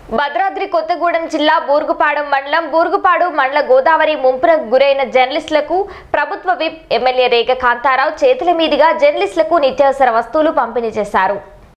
భద్రాద్రి కొత్తగూడెం జిల్లా బూరుగుపాడు మండల గోదావరి ముంపునకు గురైన జర్నలిస్టులకు ప్రభుత్వ విప్ ఎమ్మెల్యే రేఖ కాంతారావు చేతుల మీదుగా జర్నలిస్టులకు నిత్యావసర వస్తువులు పంపిణీ చేశారు.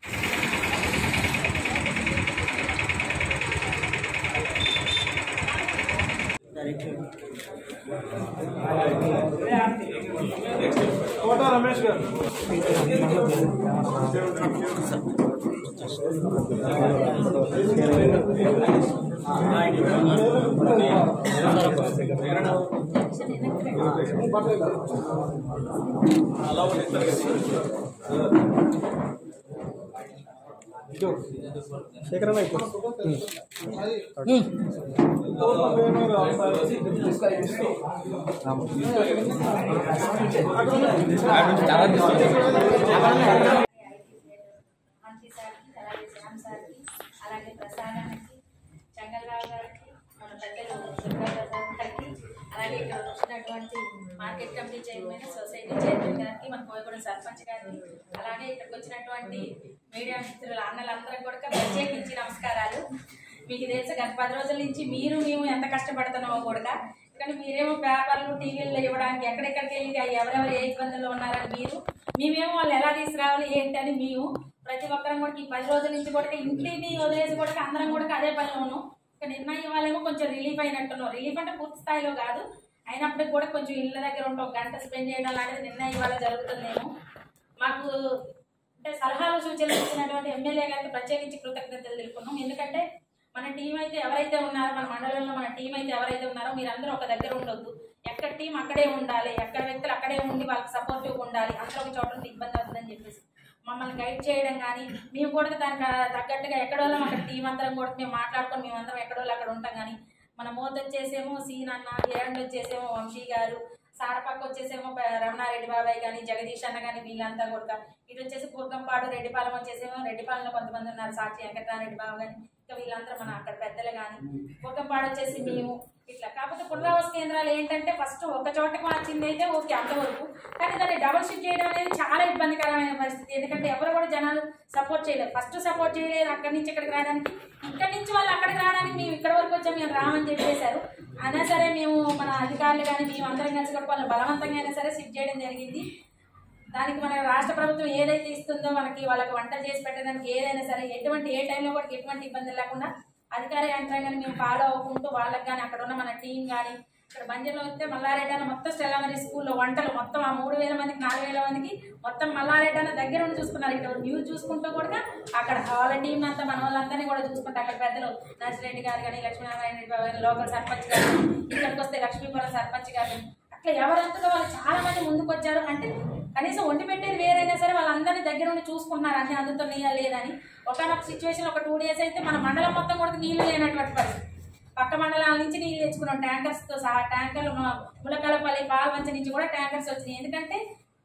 అలాగే ప్రసాదానికి చంగల్రావు గారికి మన పెద్దలు సుబ్రహ్మణ్యం గారికి అలాగే ఇక్కడ వచ్చినటువంటి market committee chairman society chairman గారికి మన కోయగూడెం సర్పంచ్ గారికి అలాగే ఇక్కడికి వచ్చినటువంటి మీడియా మిత్రుల అన్నలందరికీ కూడా ప్రత్యేకించి నమస్కారాలు. మీకు తెలుసు గత 10 రోజుల నుంచి మేము ఎంత కష్టపడుతున్నామో కూడా, కానీ మీరేమో పేపర్లు టీవీల్లో ఇవ్వడానికి ఎక్కడెక్కడికి వెళ్ళి ఎవరెవరు ఏ ఇబ్బందుల్లో ఉన్నారని మేమేమో వాళ్ళు ఎలా తీసుకురావాలి ఏంటి అని ప్రతి ఒక్కరం కూడా ఈ 10 రోజుల నుంచి కూడా ఇంటిని వదిలేసి కూడా అందరం కూడా అదే పనిలోను. ఒక నిర్ణయం వాళ్ళేమో కొంచెం రిలీఫ్ అయినట్టున్నాం. రిలీఫ్ అంటే పూర్తి స్థాయిలో కాదు, అయినప్పటికీ కూడా కొంచెం ఇళ్ళ దగ్గర ఉంటే 1 గంట స్పెండ్ చేయడం లాంటిది నిర్ణయం ఇవాళ జరుగుతుందేమో. మాకు అంటే సలహాలు సూచనలు ఇచ్చినటువంటి ఎమ్మెల్యే గారికి ప్రత్యేకించి కృతజ్ఞతలు తెలుపుకున్నాం. ఎందుకంటే మన టీం అయితే ఎవరైతే ఉన్నారో, మన మండలంలో మన టీం అయితే ఎవరైతే ఉన్నారో మీరందరూ ఒక దగ్గర ఉండొద్దు. ఎక్కడ టీం అక్కడే ఉండాలి, ఎక్కడ వ్యక్తులు అక్కడే ఉండి వాళ్ళకి సపోర్టివ్గా ఉండాలి. అందరూ ఒక చోట ఉంటే ఇబ్బంది అవుతుందని చెప్పేసి మమ్మల్ని గైడ్ చేయడం కానీ, మేము కూడా దానికి తగ్గట్టుగా ఎక్కడోళ్ళం అక్కడ టీం అందరం కూడా మేము మాట్లాడుకొని మేమందరం ఎక్కడోళ్ళు అక్కడ ఉంటాం. కానీ మన మోత వచ్చేసేమో సీన్ అన్న, హిరణ్ వచ్చేసేమో వంశీ గారు, సారపక్క వచ్చేసేమో రమణారెడ్డి బాబాయ్ కానీ, జగదీష్ అన్న కానీ వీళ్ళంతా కూడా, ఇటు వచ్చేసి పూర్గంపాడు రెడ్డిపాలెం వచ్చేసేమో రెడ్డిపాలెంలో కొంతమంది ఉన్నారు, సాక్షి వెంకటరామరెడ్డి బాబు కానీ, ఇంకా వీళ్ళందరూ మన అక్కడ పెద్దలు కానీ, పూర్గంపాడు వచ్చేసి మేము ఇట్లా. కాకపోతే పునరావాస కేంద్రాలు ఏంటంటే ఫస్ట్ ఒక చోటకి మార్చింది అయితే ఓకే అంతవరకు, కానీ దాన్ని డబుల్ షిఫ్ట్ చేయడం అనేది చాలా ఇబ్బందికరమైన పరిస్థితి. ఎందుకంటే ఎవరు కూడా జనాలు సపోర్ట్ చేయలేదు. ఫస్ట్ సపోర్ట్ చేయలేదు అక్కడి నుంచి ఇక్కడికి రావడానికి, ఇక్కడి నుంచి వాళ్ళు అక్కడికి రావడానికి మేము ఇక్కడ వరకు వచ్చాము మేము రామని చెప్పేశారు. అయినా సరే మేము మన అధికారులు కానీ మేము అందరం కలిసి కూడా వాళ్ళు బలవంతంగా అయినా సరే షిఫ్ట్ చేయడం జరిగింది. దానికి మన రాష్ట్ర ప్రభుత్వం ఏదైతే ఇస్తుందో వాళ్ళకి వంట చేసి పెట్టడానికి ఏదైనా సరే ఏ టైంలో కూడా ఎటువంటి ఇబ్బంది లేకుండా అధికార యంత్రాంగాన్ని మేము ఫాలో అవ్వకుంటూ వాళ్ళకి కానీ అక్కడ ఉన్న మన టీం కానీ, ఇక్కడ బంజర్లో వస్తే మల్లారెడ్డి అన్న మొత్తం స్టెల్లామరీ స్కూల్లో వంటలు మొత్తం ఆ 3000 మందికి 4000 మందికి మొత్తం మల్లారెడ్డి అన్న దగ్గర ఉండి చూసుకున్నారు. ఇక్కడ న్యూస్ చూసుకుంటూ కూడా అక్కడ వాళ్ళ టీం అంతా మన వాళ్ళందరినీ కూడా చూసుకుంటారు. అక్కడ పెద్దలు నర్సిరెడ్డి గారు కానీ, లక్ష్మీనారాయణ రెడ్డి గారు లోకల్ సర్పంచ్ గారు, ఇక్కడికి వస్తే లక్ష్మీపురం సర్పంచ్ గారు, అట్లా ఎవరంతగా వాళ్ళు చాలా మంది ముందుకు వచ్చారు. అంటే కనీసం వండి పెట్టేది వేరైనా సరే వాళ్ళందరినీ దగ్గర ఉండి చూసుకుంటున్నారు అన్ని అందుతున్నాయా లేదని. ఒకనొక సిచ్యువేషన్ ఒక 2 days అయితే మన మండలం మొత్తం కూడా నీళ్లు లేనటువంటి పరిస్థితి. పక్క మండలాల నుంచి నీళ్ళు తెచ్చుకున్నాం ట్యాంకర్స్తో సహా. ట్యాంకర్లు ములకలపల్లి పాల్వంచ నుంచి కూడా ట్యాంకర్స్ వచ్చినాయి. ఎందుకంటే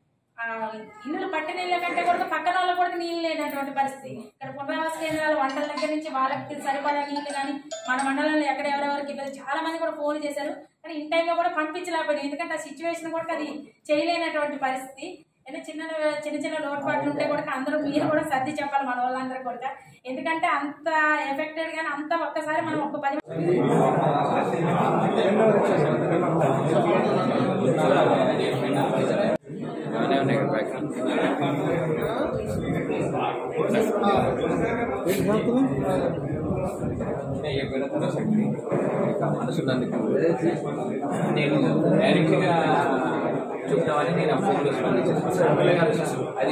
ఇల్లు పట్టి నీళ్ళ కంటే కూడా పక్కన వాళ్ళకి కూడా నీళ్ళు లేనటువంటి పరిస్థితి. ఇక్కడ పునరావాస కేంద్రాల వంటల దగ్గర నుంచి వాళ్ళకి సరిపడా నీళ్ళు కానీ మన మండలంలో ఎక్కడ ఎవరెవరికి చాలా మంది కూడా ఫోన్ చేశారు, కానీ ఇన్ టైంలో కూడా పంపించలేకపోయింది. ఎందుకంటే ఆ సిచ్యువేషన్ కూడా అది చేయలేనటువంటి పరిస్థితి. ఏదైనా చిన్న లోటుపాట్లు ఉంటే కూడా అందరూ మీరు కూడా సర్ది చెప్పాలి మన వాళ్ళందరూ కూడా. ఎందుకంటే అంత ఎఫెక్టెడ్ కానీ అంత ఒక్కసారి మనం ఒక 10 డైరెక్ట్గా చూద్దామని నేను ఆ ఫోన్లో స్పందించాను. అది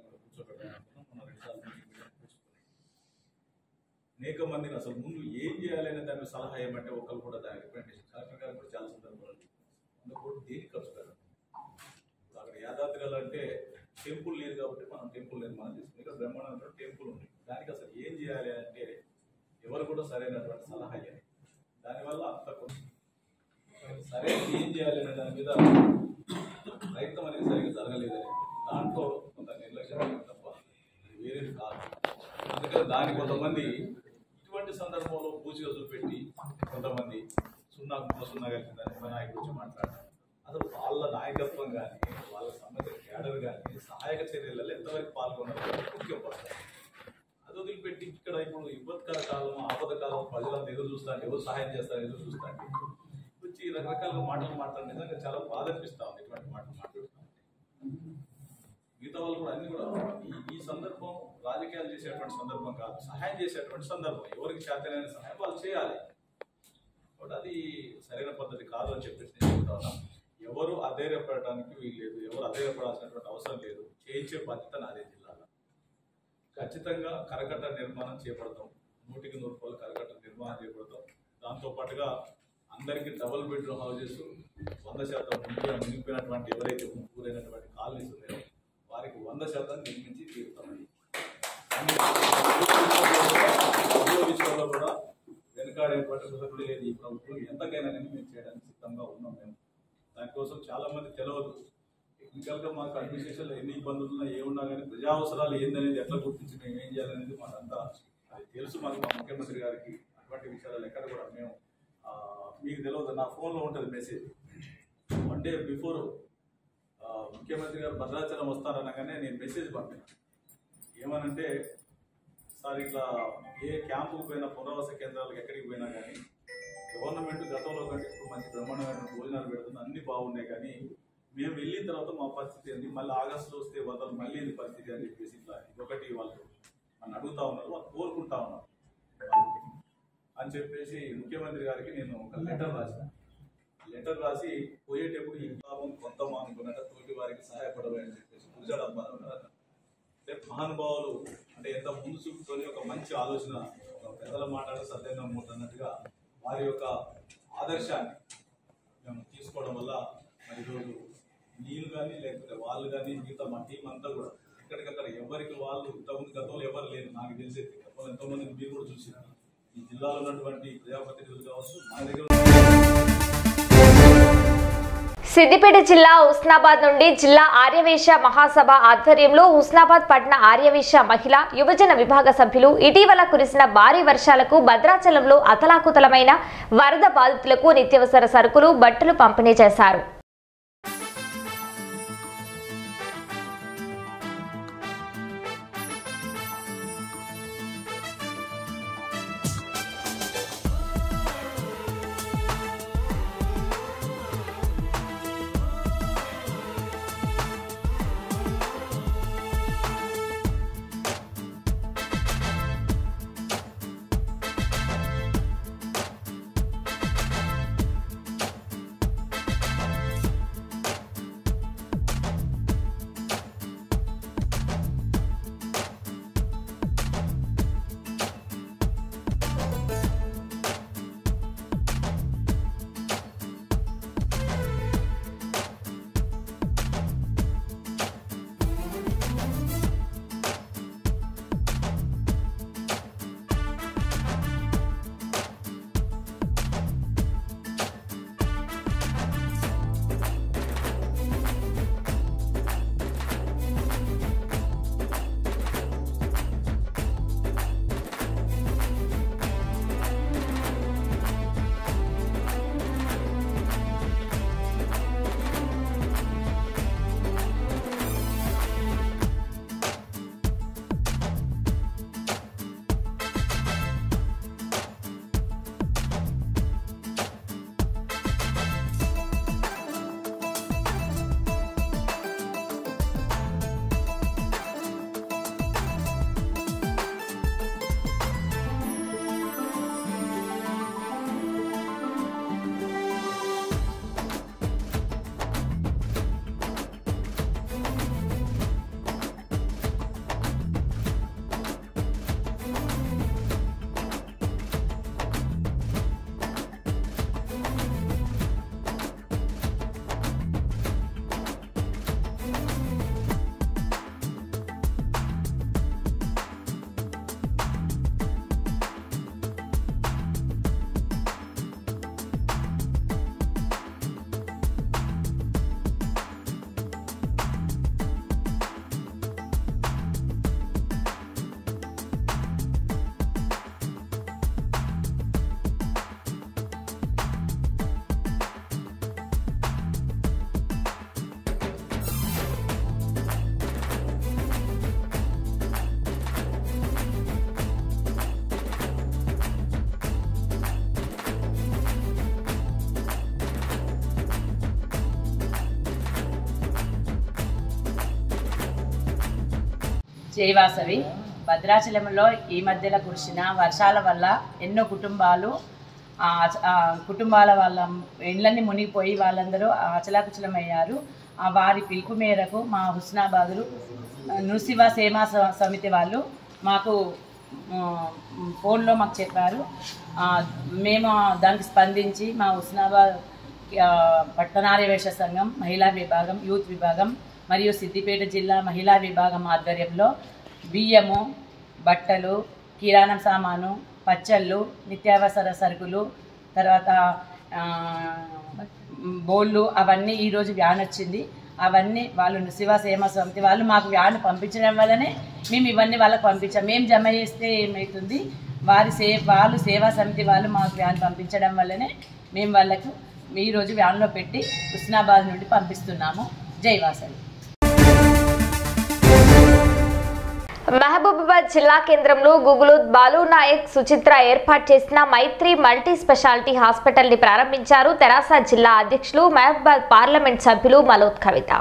అనేక మందిని అసలు ముందు ఏం చేయాలనే దాన్ని సలహా ఏమంటే ఒకళ్ళు కూడా దాని రికమెండేషన్ కలెక్టర్ గారు కూడా చాలా సందర్భాలు అందుకు దేనికి ఖర్చు పెట్టాలి. అక్కడ యాదాద్రిలో అంటే టెంపుల్ లేదు కాబట్టి మనం టెంపుల్ నిర్మాణం చేసుకుని ఇక్కడ బ్రహ్మాండ టెంపుల్ ఉంది. దానికి అసలు ఏం చేయాలి అంటే ఎవరు కూడా సరైనటువంటి సలహా ఇవ్వాలి. దానివల్ల అంత సరే ఏం చేయాలి అనే దాని మీద ప్రయత్నం అనేది సరిగ్గా జరగలేదని దాంట్లో కొంత నిర్లక్ష్యం తప్ప వేరేది కాదు. అందుకని దాని కొంతమంది ఇటువంటి సందర్భంలో పూచిగా చూపెట్టి కొంతమంది సున్నా కలిసిందని నాయకుడు వచ్చి మాట్లాడారు. అసలు వాళ్ళ నాయకత్వం కానీ వాళ్ళ సంబంధిత కేడర్ కానీ సహాయక చర్యలలో ఎంతవరకు పాల్గొన్నారు ముఖ్యం పడతారు. అది వదిలిపెట్టి ఇక్కడ ఇప్పుడు ఇబ్బందికర కాలం, ఆపద కాలం, ప్రజలంతా ఎదురు చూస్తాంటే, ఎవరు సహాయం చేస్తారు ఎదురు చూస్తాంటే వచ్చి రకరకాల మాటలు మాట్లాడడం నిజంగా చాలా బాధ అనిపిస్తా ఉంది. ఇటువంటి మాటలు మాట్లాడుతాం. మిగతా వాళ్ళు కూడా అన్ని కూడా ఈ సందర్భం రాజకీయాలు చేసేటువంటి సందర్భం కాదు, సహాయం చేసేటువంటి సందర్భం. ఎవరికి చేతనైన సహాయం వాళ్ళు చేయాలి. కాబట్టి అది సరైన పద్ధతి కాదు అని చెప్పేసి నేను చెప్తా ఉన్నాను. ఎవరు అధైర్యపడటానికి వీలు లేదు, ఎవరు అధైర్యపడాల్సినటువంటి అవసరం లేదు. చేయించే బాధ్యత నాదే జిల్లాలో. ఖచ్చితంగా కరకట్ట నిర్మాణం చేపడతాం. 100కి 100 కరకట్ట నిర్మాణం చేపడతాం. దాంతోపాటుగా అందరికీ డబుల్ బెడ్రూమ్ హౌసెస్ 100% మునిగిపోయినటువంటి ఎవరైతే గురైనటువంటి కాలనీస్ ఉన్నాయో వారికి 100% నిర్మించి తీరుతామని విషయంలో కూడా వెనుకాడేటువంటి ప్రసక్తి లేదు. ఈ ప్రభుత్వం ఎంతకైనా కానీ మేము చేయడానికి సిద్ధంగా ఉన్నాం. మేము దానికోసం చాలా మంది తెలియదు. టెక్నికల్గా మాకు అడ్మినిస్ట్రేషన్లో ఎన్ని ఇబ్బందులు ఉన్నా ఏమున్నా కానీ ప్రజా అవసరాలు ఏందనేది ఎట్లా గుర్తించి మేము ఏం చేయాలనేది మాకంతా అది తెలుసు. మాకు మా ముఖ్యమంత్రి గారికి అటువంటి విషయాలు ఎక్కడ కూడా మేము మీకు తెలియదు. నా ఫోన్లో ఉంటుంది మెసేజ్. 1 day బిఫోర్ ముఖ్యమంత్రి గారు భద్రాచలం వస్తారనగానే నేను మెసేజ్ పంపాను. ఏమనంటే, సార్ ఇట్లా ఏ క్యాంపుకు పోయినా, పునరావాస కేంద్రాలకు ఎక్కడికి పోయినా కానీ గవర్నమెంట్ గతంలో కంటే ఇప్పుడు మంచి బ్రహ్మాండమైన భోజనాలు పెడుతుంది, అన్నీ బాగున్నాయి. కానీ మేము వెళ్ళిన తర్వాత మా పరిస్థితి ఏంటి, మళ్ళీ ఆగస్టులో వస్తే వదలు మళ్ళీ ఏంటి పరిస్థితి అని చెప్పేసి ఇట్లా ఇదొకటి వాళ్ళు నన్ను అడుగుతా ఉన్నారు, వాళ్ళు కోరుకుంటా ఉన్నారు అని చెప్పేసి ముఖ్యమంత్రి గారికి నేను ఒక లెటర్ రాసి పోయేటప్పుడు ఈ పాపం కొంత అనుకున్నట్టు తోటి వారికి సహాయపడవని చెప్పేసి మహానుభావులు అంటే ఎంత ముందు చూపుకొని ఒక మంచి ఆలోచన, ఒక పెద్దల మాట్లాడే సత్యంగా అన్నట్టుగా వారి యొక్క ఆదర్శాన్ని మేము తీసుకోవడం వల్ల మరి ఈరోజు నేను కానీ లేకపోతే వాళ్ళు కానీ మిగతా మా టీం అంతా కూడా ఎక్కడికక్కడ ఎవరికి వాళ్ళు ఇంతకుముందు గతంలో ఎవరు లేరు. నాకు తెలిసే గతంలో ఎంతోమంది మీరు కూడా చూసినారు. ఈ జిల్లాలో ఉన్నటువంటి ప్రజాప్రతినిధులు కావచ్చు, మన దగ్గర సిద్దిపేట జిల్లా హుస్నాబాద్ నుండి జిల్లా ఆర్యవేశ్య మహాసభ ఆధ్వర్యంలో హుస్నాబాద్ పట్టణ ఆర్యవేశ్య మహిళా యువజన విభాగ సభ్యులు ఇటీవల కురిసిన భారీ వర్షాలకు భద్రాచలంలో అతలాకుతలమైన వరద బాధితులకు నిత్యావసర సరుకులు, బట్టలు పంపిణీ చేశారు. జైవాసవి. భద్రాచలంలో ఈ మధ్యలో కురిసిన వర్షాల వల్ల ఎన్నో కుటుంబాల వాళ్ళ ఇళ్ళన్నీ మునిగిపోయి వాళ్ళందరూ అచలాకుచలమయ్యారు. వారి పిలుపు మేరకు మా హుస్నాబాదులు నృసింహ సేవా సమితి వాళ్ళు మాకు ఫోన్లో మాకు చెప్పారు. మేము దానికి స్పందించి మా హుస్నాబాద్ పట్టణార్యవేశ సంఘం మహిళా విభాగం, యూత్ విభాగం మరియు సిద్దిపేట జిల్లా మహిళా విభాగం ఆధ్వర్యంలో బియ్యము, బట్టలు, కిరాణా సామాను, పచ్చళ్ళు, నిత్యావసర సరుకులు, తర్వాత బోళ్ళు అవన్నీ ఈరోజు వ్యాన్ వచ్చింది. అవన్నీ వాళ్ళు నృసింహ సేవా సమితి వాళ్ళు మాకు వ్యాన్ పంపించడం వల్లనే మేము ఇవన్నీ వాళ్ళకి పంపించాం. మేము జమ చేస్తే ఏమవుతుంది, వాళ్ళు సేవా సమితి వాళ్ళు మాకు వ్యాన్ పంపించడం వల్లనే మేము వాళ్ళకు ఈరోజు వ్యాన్లో పెట్టి హుస్నాబాద్ నుండి పంపిస్తున్నాము. జైవాసవి. మహబూబాబాద్ జిల్లా కేంద్రంలో గుగులుత్ బాలు నాయక్ సుచిత్ర ఏర్పాటు చేసిన మైత్రి మల్టీ స్పెషాలిటీ హాస్పిటల్ ని ప్రారంభించారు తెరాస జిల్లా అధ్యక్షులు మహబూబాబాద్ పార్లమెంట్ సభ్యులు మలోత్ కవిత.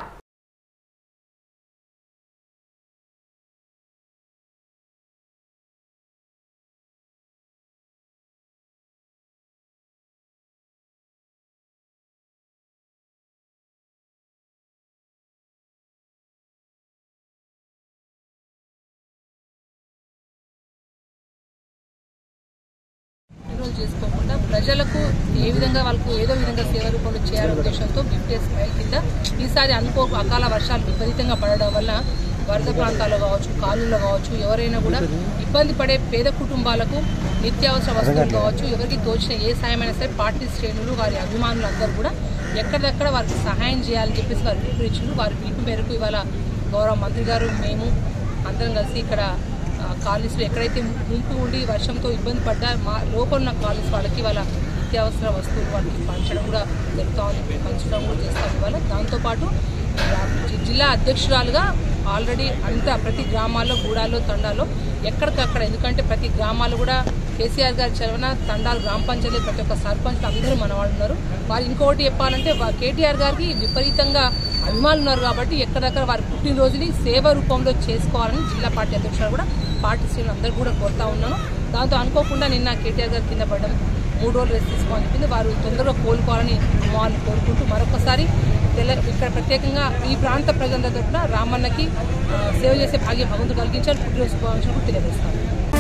చేసుకోకుండా ప్రజలకు ఏ విధంగా వాళ్ళకు ఏదో విధంగా సేవ రూపంలో చేయాలనే ఉద్దేశంతో గిఫ్ట్ కింద ఈసారి అకాల వర్షాలు విపరీతంగా పడడం వల్ల వరద ప్రాంతాల్లో కావచ్చు, కాలువలో కావచ్చు, ఎవరైనా కూడా ఇబ్బంది పడే పేద కుటుంబాలకు నిత్యావసర వస్తువులు కావచ్చు, ఎవరికి తోచిన ఏ సాయమైనా సరే పార్టీ శ్రేణులు వారి అభిమానులు అందరూ కూడా ఎక్కడిదక్కడ వారికి సహాయం చేయాలని చెప్పేసి వారి పిలుపునిచ్చారు. వారి పిలుపు మేరకు ఇవాళ గౌరవ మంత్రి గారు మేము అందరం కలిసి ఇక్కడ కాలనీస్లో ఎక్కడైతే ముంపు ఉండి వర్షంతో ఇబ్బంది పడ్డా మా లోపల ఉన్న కాలనీస్ వాళ్ళకి వాళ్ళ నిత్యావసర వస్తువులు వాళ్ళకి పంచడం కూడా జరుగుతామని పంచడం కూడా చేస్తాం. ఇవాళ దాంతోపాటు జిల్లా అధ్యక్షురాలుగా ఆల్రెడీ ప్రతి గ్రామాల్లో, గూడాల్లో, తండాల్లో ఎక్కడికక్కడ, ఎందుకంటే ప్రతి గ్రామాలు కూడా కేసీఆర్ గారి చలవన తండాలు, గ్రామ పంచాయతీ, ప్రతి ఒక్క సర్పంచ్ అందరూ మన వాళ్ళు ఉన్నారు. వారు ఇంకొకటి చెప్పాలంటే కేటీఆర్ గారికి విపరీతంగా అభిమానులు ఉన్నారు కాబట్టి ఎక్కడెక్కడ వారి పుట్టినరోజుని సేవ రూపంలో చేసుకోవాలని జిల్లా పార్టీ అధ్యక్షులు కూడా పార్టీ శ్రేణులు అందరూ కూడా కోరుతా ఉన్నాను. దాంతో అనుకోకుండా నిన్న కేటీఆర్ గారి కింద పడడం 3 రోజులు రెస్ట్ తీసుకోవాలని చెప్పింది. వారు తొందరగా కోలుకోవాలని అమ్మవారిని కోరుకుంటూ మరొకసారి ఇక్కడ ప్రత్యేకంగా ఈ ప్రాంత ప్రజలందరి తరఫున రామన్నకి సేవ చేసే భాగ్యం భగవంతుడు కలిగించారు. పుట్టినరోజు శుభాకాంక్షలు కూడా తెలియజేస్తాను.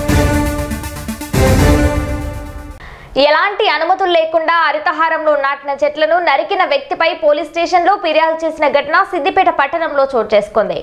ఎలాంటి అనుమతులు లేకుండా హరితహారంలో నాటిన చెట్లను నరికిన వ్యక్తిపై పోలీస్ స్టేషన్లో ఫిర్యాదు చేసిన ఘటన సిద్దిపేట పట్టణంలో చోటు చేసుకుంది.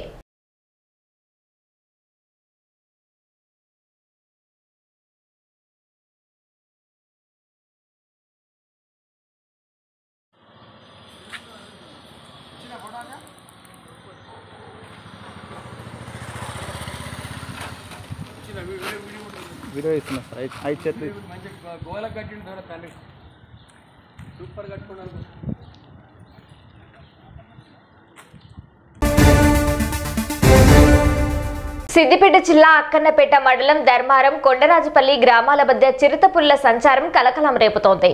వీడియో ఇస్తున్నా సార్. 5 చెట్లు మంచి గోల కట్టిన ద్వారా తండ్రి సూపర్ కట్టుకున్నాను. సిద్దిపేట జిల్లా అక్కన్నపేట మండలం ధర్మారం, కొండరాజుపల్లి గ్రామాల మధ్య చిరుతపుల్ల సంచారం కలకలం రేపుతోంది.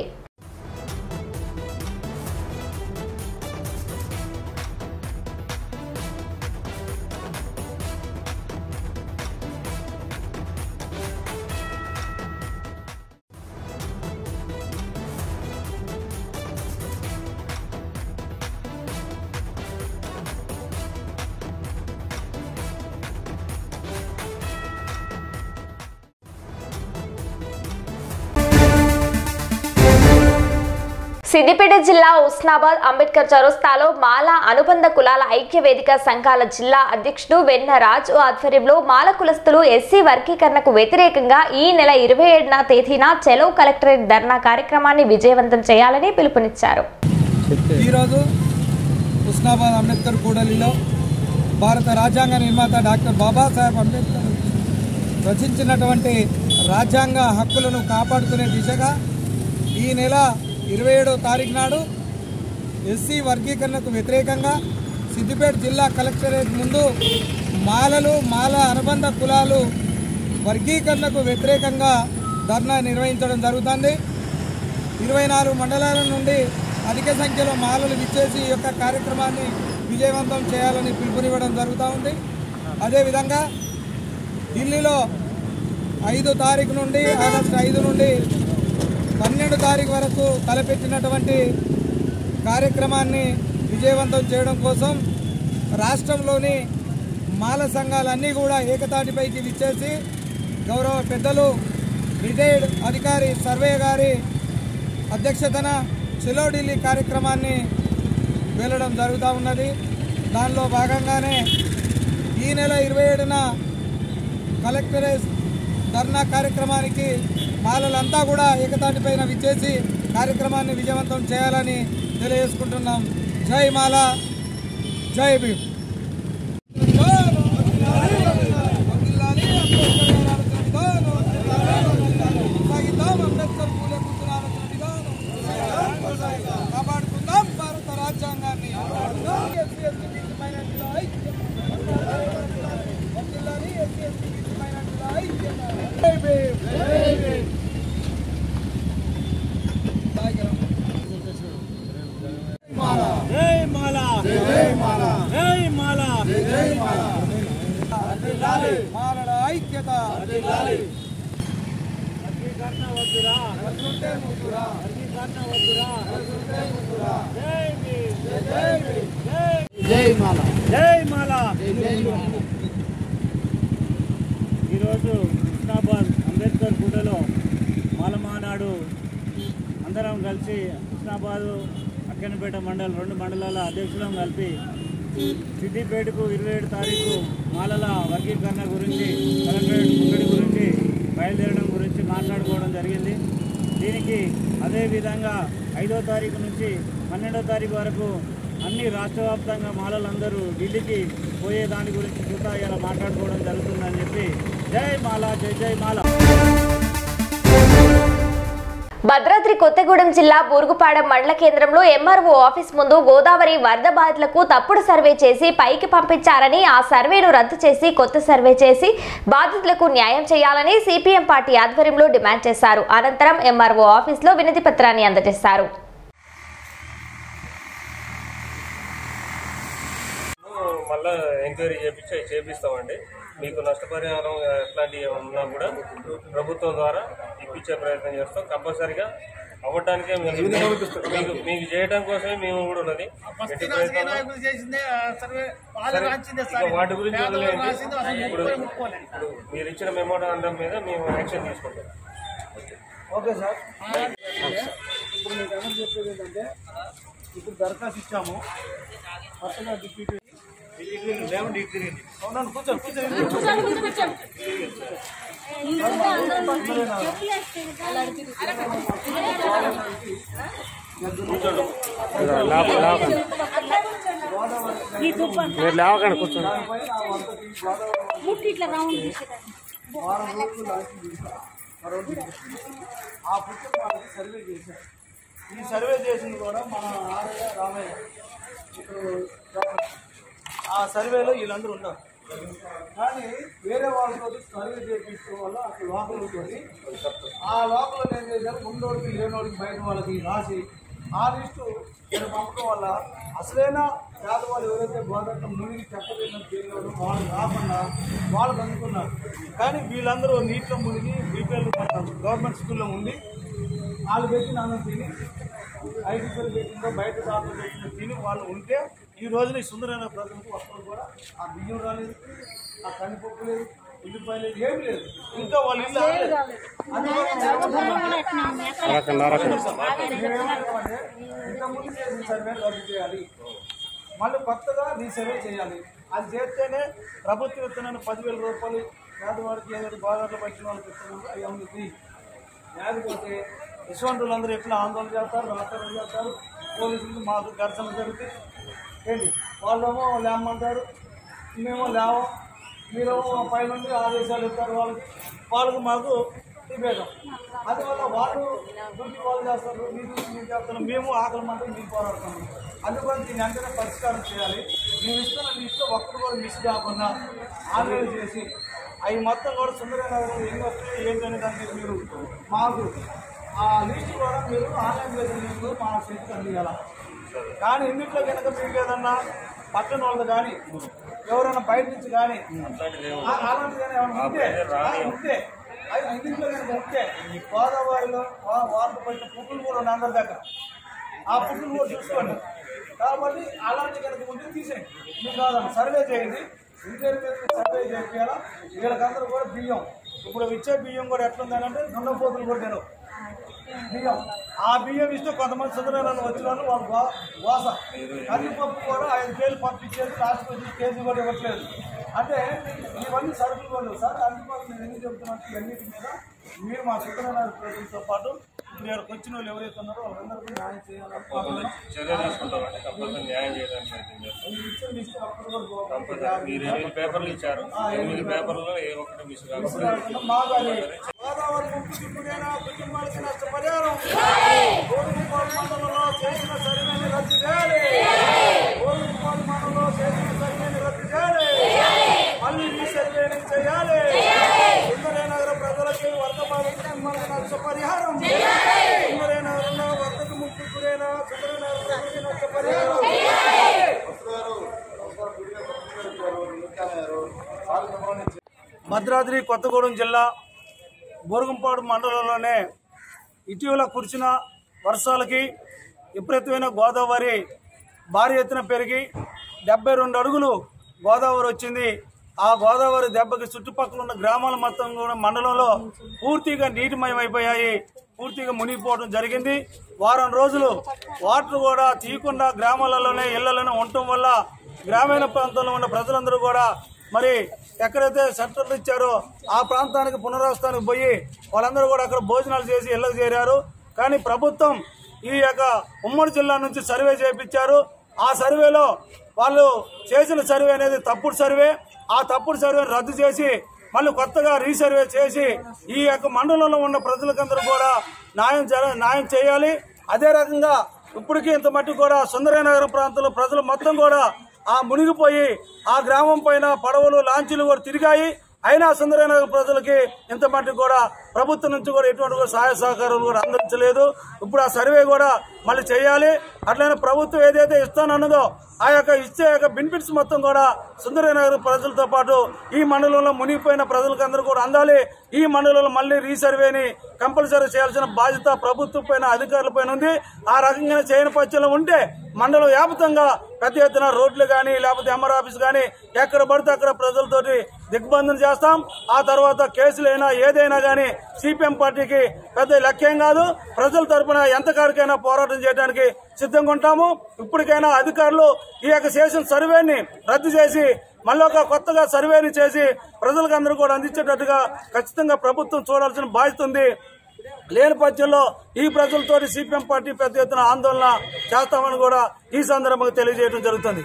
సిద్దిపేట జిల్లా హుస్నాబాద్ అంబేద్కర్ చౌరస్తాలో మాల అనుబంధ కులాల ఐక్య వేదిక సంఘాల జిల్లా అధ్యక్షుడు వెన్నరాజ్ ఆధ్వర్యంలో మాల కులస్తులు ఎస్సీ వర్గీకరణకు వ్యతిరేకంగా ఈ నెల 27వ తేదీన చెలో కలెక్టరేట్ ధర్నా కార్యక్రమాన్ని విజయవంతం చేయాలని పిలుపునిచ్చారు. ఈరోజు హుస్నాబాద్ అంబేద్కర్ కూడలిలో భారత రాజ్యాంగ నిర్మాత డాక్టర్ బాబాసాహెబ్ అంబేద్కర్ రచించినటువంటి రాజ్యాంగ హక్కులను కాపాడుకునే దిశగా ఈ నెల 27వ తారీఖు నాడు ఎస్సీ వర్గీకరణకు వ్యతిరేకంగా సిద్దిపేట జిల్లా కలెక్టరేట్ ముందు మాల అనుబంధ కులాలు వర్గీకరణకు వ్యతిరేకంగా ధర్నా నిర్వహించడం జరుగుతుంది. 24 మండలాల నుండి అధిక సంఖ్యలో మాలలు విచ్చేసి ఈ యొక్క కార్యక్రమాన్ని విజయవంతం చేయాలని పిలుపునివ్వడం జరుగుతూ ఉంది. అదేవిధంగా ఢిల్లీలో 5 తారీఖు నుండి ఆగస్టు 5 నుండి 12 తారీఖు వరకు తలపెట్టినటువంటి కార్యక్రమాన్ని విజయవంతం చేయడం కోసం రాష్ట్రంలోని మాల సంఘాలన్నీ కూడా ఏకతాటిపైకి విచ్చేసి గౌరవ పెద్దలు రిటైర్డ్ అధికారి సర్వే గారి అధ్యక్షతన చలో ఢిల్లీ కార్యక్రమాన్ని వెళ్ళడం జరుగుతూ ఉన్నది. దానిలో భాగంగానే ఈ నెల 27న కలెక్టరేట్ ధర్నా కార్యక్రమానికి మాలలంతా కూడా ఏకతాటిపైన విచ్చేసి కార్యక్రమాన్ని విజయవంతం చేయాలని తెలియజేసుకుంటున్నాం. జై మాల, జై భీమ్. కాపాడుకుందాం భారత రాజ్యాంగాన్ని. మాలల ఐక్యత ఈరోజు హుస్నాబాద్ అంబేద్కర్ గూడలో మాలమానాడు అందరం కలిసి హుస్నాబాదు అక్కనపేట మండలం 2 మండలాల అధ్యక్షులను కలిపి సిద్దిపేటకు 27 తారీఖు మాలల వర్గీకరణ గురించి కలెక్టరేట్ ముట్టడి గురించి బయలుదేరడం గురించి మాట్లాడుకోవడం జరిగింది. దీనికి అదేవిధంగా 5వ తారీఖు నుంచి 12వ తారీఖు వరకు అన్ని రాష్ట్ర వ్యాప్తంగా మాలలందరూ ఢిల్లీకి పోయే దాని గురించి కూడా ఇలా మాట్లాడుకోవడం జరుగుతుందని చెప్పి జై మాల, జై జై మాల. భద్రాద్రి కొత్తగూడెం జిల్లా బూరుగుపాడెం మండల కేంద్రంలో ఎంఆర్ఓ ఆఫీస్ ముందు గోదావరి వరద బాధితులకు తప్పుడు సర్వే చేసి పైకి పంపించారని, ఆ సర్వేను రద్దు చేసి కొత్త సర్వే చేసి బాధితులకు న్యాయం చేయాలని సిపిఎం పార్టీ ఆధ్వర్యంలో డిమాండ్ చేశారు. అనంతరం ఎంఆర్ఓ ఆఫీసులో వినతి పత్రాన్ని అందజేశారు. మళ్ళీ ఎంక్వైరీ చేపిస్తామండి. మీకు నష్టపరిహారం ఎట్లాంటివి ఉన్నా కూడా ప్రభుత్వం ద్వారా ఇప్పించే ప్రయత్నం చేస్తాం. కంపల్సరీగా అవ్వడానికే మీకు చేయడం కోసమే మేము కూడా ఉన్నది. వాటి గురించి ఇప్పుడు మీరు ఇచ్చిన మెమోరాండం మీద మేము యాక్షన్ తీసుకుంటాం. Okay sir. ఇప్పుడు మీకు ఏమని చెప్పేది ఏంటంటే, ఇప్పుడు దరఖాస్తు ఇచ్చాము, కొత్తగా డిప్యూటీ లేవకండి కూర్చోండి. ఆ పుస్తకం సర్వే చేశారు. ఈ సర్వే చేసింది కూడా మన ఆర్య రామయ్య. ఇప్పుడు ఆ సర్వేలో వీళ్ళందరూ ఉన్నారు. కానీ వేరే వాళ్ళతో సర్వే చేయించడం వల్ల అక్కడ లోపలతో ఆ లోపల ఏం చేశారు, ముందోడికి లేనోడికి బయట వాళ్ళకి రాసి ఆ లిస్టు నేను పంపడం వల్ల అసలైన పేదవాళ్ళు ఎవరైతే గోదావరి మునిగి చెప్పలేని చేయడం వాళ్ళు రాకుండా వాళ్ళకి అందుకున్నారు. కానీ వీళ్ళందరూ నీటిలో మునిగి బీపీఎల్ గవర్నమెంట్ స్కూల్లో ఉండి వాళ్ళు పెట్టిన అన్నం తిని ఐటీసీలు పెట్టిందో బయట దాంట్లో పెట్టిన తిని వాళ్ళు ఉంటే ఈ రోజున ఈ సుందరమైన ప్రజలకు వస్తువులు కూడా ఆ బియ్యం రాలేదు, ఆ కందిపప్పు లేదు, ఉల్లిపాయ లేదు, ఏమి లేదు. ఇంకా వాళ్ళు ఇల్లు ఇంతకుముందు చేసిన సర్వే రద్దు చేయాలి, మళ్ళీ కొత్తగా రీసర్వే చేయాలి. అది చేస్తేనే ప్రభుత్వ విత్తనాన్ని 10,000 రూపాయలు పేదవాడికి ఏదైతే బాధలు పట్టిన వాళ్ళకి ఇస్తున్నారు అవి అమ్ముతుంది. లేకపోతే యశ్వంతులందరూ ఎట్లా ఆందోళన చేస్తారు, రాష్ట్రాలు చేస్తారు, పోలీసులు మాకు ఘర్షణ జరిగితే ఏంటి వాళ్ళేమో లేమంటారు, మేమో లేవం, మీరేమో పైనుండి ఆదేశాలు ఇస్తారు వాళ్ళకి మాకు విభేదం. అందువల్ల వాళ్ళు డ్యూటీ వాళ్ళు చేస్తారు, మీరు చేస్తాను, మేము ఆకలి మాత్రం మీకు పోరాడుతున్నాం. అందుకని దీన్ని వెంటనే పరిష్కారం చేయాలి. మేము ఇస్తున్న లిస్టులో ఒక్కరు కూడా మిస్ కాకుండా ఆన్లైన్ చేసి అవి మొత్తం కూడా సుందరనగరం ఎన్ని వస్తాయి ఏంటనే దానికి మీరు మాకు ఆ లిస్ట్ కూడా మీరు ఆన్లైన్ చేసిన లిస్టు మా చేతికి అందియాల. కానీ ఇందులో కనుక మీకు ఏదన్నా పట్టణ వాళ్ళు కానీ ఎవరైనా బయట నుంచి కానీ అలాంటిది కానీ ఏమైనా ఉంటే ఇంట్లో కనుక ఉంటే గోదావరిలో వాటర్ పట్టిన పుట్టులు కూడా ఉన్నాయి అందరి దగ్గర. ఆ పుట్టులు కూడా చూసుకోండి. కాబట్టి అలాంటి కనుక ఉంటే తీసేయండి. మీకు కాదండి, సర్వే చేయండి. ఇంటర్వ్యూ సర్వే చేయాలా. వీళ్ళకందరూ కూడా బియ్యం, ఇప్పుడు ఇచ్చే బియ్యం కూడా ఎట్లుందని దున్నపోతులు కూడా తినవు బియ్యం. ఆ బియ్యం ఇస్తే కొంతమంది సుందరాలను వచ్చిన వాళ్ళు వాస కందిపప్పు కూడా 5 కేజీలు పప్పు ఇచ్చేది, లాస్ట్ కేజీ కూడా ఇవ్వట్లేదు. అంటే ఇవన్నీ సరుకులు కూడా సార్. అందుకోసం నేను ఎందుకు చెప్తున్నాను, ఇవన్నిటి మీద మీరు మా సుందరనాథ ప్రజలతో పాటు ఇప్పుడు ఇక్కడికి వచ్చిన వాళ్ళు ఎవరైతే ఉన్నారో వాళ్ళందరికీ న్యాయం చేయాలని పేపర్లు ఇచ్చారు. గోదావరి ముప్పుడైనా కుటుంబాలకి నష్టపరిహారం గోరుపాడు మండలంలో చేసిన సర్వేని రద్దు చేయాలి. గోరుపాడు మండలంలో చేసిన సర్వేని రద్దు చేయాలి. మళ్ళీ ఈ సర్వేని చేయాలి. సుందరనగర ప్రజలకి వర్గపాడు కుటుంబాలకి నష్టపరిహారం. సుందరనగరంలో వర్గకు ముప్పు గురైన సుందరనగర ప్రజలకి నష్టపరిహారం. భద్రాద్రి కొత్తగూడెం జిల్లా బోరుగుంపాడు మండలంలోనే ఇటీవల కురిసిన వర్షాలకి విపరీతమైన గోదావరి భారీ ఎత్తున పెరిగి 72 అడుగులు గోదావరి వచ్చింది. ఆ గోదావరి దెబ్బకి చుట్టుపక్కల ఉన్న గ్రామాల మొత్తం కూడా మండలంలో పూర్తిగా నీటిమయమైపోయాయి. పూర్తిగా మునిగిపోవడం జరిగింది. వారం రోజులు వాటర్ కూడా తీయకుండా గ్రామాలలోనే ఇళ్లలోనే ఉండటం వల్ల గ్రామీణ ప్రాంతంలో ఉన్న ప్రజలందరూ కూడా మరి ఎక్కడైతే సెంటర్లు ఇచ్చారో ఆ ప్రాంతానికి పునరావాసానికి పోయి వాళ్ళందరూ కూడా అక్కడ భోజనాలు చేసి ఇళ్లకు చేరారు. కానీ ప్రభుత్వం ఈ యొక్క ఉమ్మడి జిల్లా నుంచి సర్వే చేయించారు. ఆ సర్వేలో వాళ్ళు చేసిన సర్వే అనేది తప్పుడు సర్వే. ఆ తప్పుడు సర్వేను రద్దు చేసి మళ్ళీ కొత్తగా రీసర్వే చేసి ఈ యొక్క మండలంలో ఉన్న ప్రజలకందరూ కూడా న్యాయం చేయాలి. అదే రకంగా ఇప్పటికీ ఇంత మట్టుకు కూడా సుందరనగర ప్రాంతంలో ప్రజలు మొత్తం కూడా ఆ మునిగిపోయి ఆ గ్రామం పైన పడవలు లాంచీలు కూడా తిరిగాయి. అయినా సుందరనగర ప్రజలకి ఇంత మట్టుకు కూడా ప్రభుత్వం నుంచి కూడా ఎటువంటి సహాయ సహకారాలు కూడా అందించలేదు. ఇప్పుడు ఆ సర్వే కూడా మళ్ళీ చేయాలి. అట్లనే ప్రభుత్వం ఏదైతే ఇస్తానన్నదో ఆ యొక్క ఇచ్చే యొక్క బెనిఫిట్స్ మొత్తం కూడా సుందరనగర్ ప్రజలతో పాటు ఈ మండలంలో మునిగిపోయిన ప్రజలకందరూ కూడా అందాలి. ఈ మండలంలో మళ్ళీ రీసర్వేని కంపల్సరీ చేయాల్సిన బాధ్యత ప్రభుత్వం పైన అధికారుల పైన ఉంది. ఆ రకంగా చేయని పక్షంలో ఉంటే మండలం వ్యాప్తంగా పెద్ద ఎత్తున రోడ్లు కానీ లేకపోతే ఎంఆర్ ఆఫీస్ కానీ ఎక్కడ పడితే అక్కడ ప్రజలతోటి దిగ్బంధన చేస్తాం. ఆ తర్వాత కేసులైనా ఏదైనా కానీ సిపిఎం పార్టీకి పెద్ద లక్ష్యం కాదు. ప్రజల తరఫున ఎంతకాడికైనా పోరాటం చేయడానికి సిద్ధంగా ఉంటాము. ఇప్పటికైనా అధికారులు ఈ యొక్క చేసిన సర్వేని రద్దు చేసి మళ్ళీ ఒక కొత్తగా సర్వేని చేసి ప్రజలకు అందరూ కూడా అందించేటట్టుగా ఖచ్చితంగా ప్రభుత్వం చూడాల్సిన బాధ్యత ఉంది. లేని పక్షంలో ఈ ప్రజలతో సిపిఎం పార్టీ పెద్ద ఎత్తున ఆందోళన చేస్తామని కూడా ఈ సందర్భంగా తెలియజేయడం జరుగుతుంది.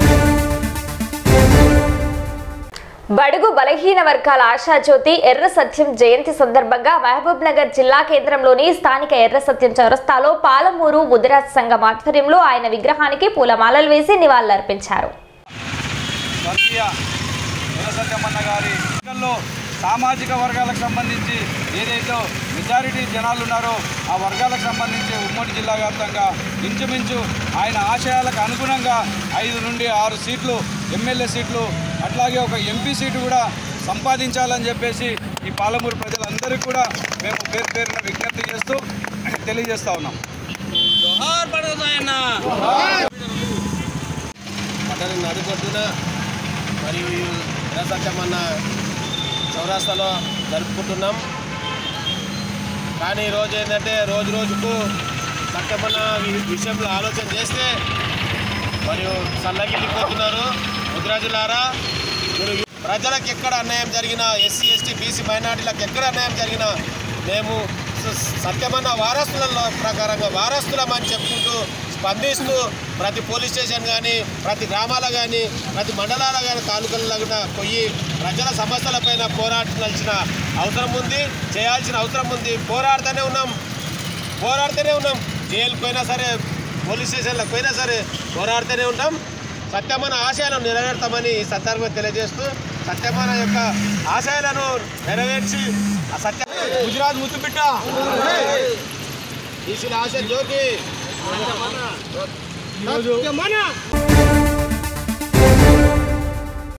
బడుగు బలహీన వర్గాల ఆశాజ్యోతి ఎర్ర సత్యం జయంతి సందర్భంగా మహబూబ్ నగర్ జిల్లా కేంద్రంలోని స్థానిక ఎర్ర సత్యం చౌరస్తాలో పాలమూరు ముదిరాజ్ సంఘం ఆధ్వర్యంలో ఆయన విగ్రహానికి పూలమాలలు వేసి నివాళులర్పించారు. సామాజిక వర్గాలకు సంబంధించి ఏదైతే మెజారిటీ జనాలు ఉన్నారో ఆ వర్గాలకు సంబంధించి ఉమ్మడి జిల్లా వ్యాప్తంగా ఇంచుమించు ఆయన ఆశయాలకు అనుగుణంగా 5 నుండి 6 సీట్లు ఎమ్మెల్యే సీట్లు అట్లాగే ఒక ఎంపీ సీటు కూడా సంపాదించాలని చెప్పేసి ఈ పాలమూరు ప్రజలందరికీ కూడా మేము పేరు పేరున విజ్ఞప్తి చేస్తూ తెలియజేస్తా ఉన్నాం. నడుకొట్టున మరియు ఎర్రసత్యమన్న చౌరాస్తాలో జరుపుకుంటున్నాం. కానీ ఈరోజు ఏంటంటే రోజు రోజుకు సత్యమన్న విషయంలో ఆలోచన చేస్తే మరియు సల్లగిల్లిపోతున్నారు. ముదిరాజులారా, మీరు ప్రజలకు ఎక్కడ అన్యాయం జరిగినా, ఎస్సీ ఎస్టీ బీసీ మైనార్టీలకు ఎక్కడ అన్యాయం జరిగినా మేము సత్యమన్న వారసుల ప్రకారంగా వారసులమని చెప్పుకుంటూ స్పందిస్తూ ప్రతి పోలీస్ స్టేషన్ కానీ ప్రతి గ్రామాల కానీ ప్రతి మండలాల కానీ తాలూకాల పోయి ప్రజల సమస్యలపైన పోరాడాల్సిన అవసరం ఉంది, చేయాల్సిన అవసరం ఉంది. పోరాడుతూనే ఉన్నాం. జైలుకు పోయినా సరే, పోలీస్ స్టేషన్లకు పోయినా సరే పోరాడుతూనే ఉంటాం. సత్యమన్న ఆశయాలను నెరవేర్తామని ఈ సందర్భంగా తెలియజేస్తూ సత్యమన్న యొక్క ఆశయాలను నెరవేర్చి ఆ గుజరాత్ ముద్దుబిడ్డ ఈసిన ఆశ జ్యోతి